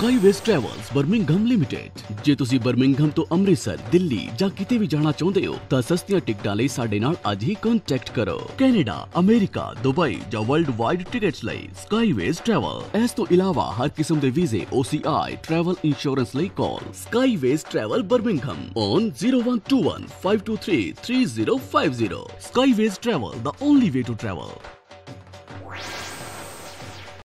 ਸਕਾਈਵੇਜ਼ travels Birmingham limited. ਜੇ ਤੁਸੀਂ Birmingham ਤੋਂ ਅੰਮ੍ਰਿਤਸਰ, ਦਿੱਲੀ ਜਾਂ ਕਿਤੇ ਵੀ ਜਾਣਾ ਚਾਹੁੰਦੇ ਹੋ ਤਾਂ ਸਸਤੀਆਂ ਟਿਕਟਾਂ ਲਈ ਸਾਡੇ ਨਾਲ ਅੱਜ ਹੀ ਕੰਟੈਕਟ ਕਰੋ। ਕੈਨੇਡਾ, ਅਮਰੀਕਾ, ਦੁਬਈ ਜਾਂ ਵਰਲਡ ਵਾਈਡ ਟਿਕਟਸ ਲਈ ਸਕਾਈਵੇਜ਼ ਟਰੈਵਲ। ਇਸ ਤੋਂ ਇਲਾਵਾ ਹਰ ਕਿਸਮ ਦੇ ਵੀਜ਼ੇ, OCI, ਟਰੈਵਲ ਇੰਸ਼ੋਰੈਂਸ ਲਈ call Skyways travel Birmingham on 0121 523 3050। Skyways Travel, the only way to travel.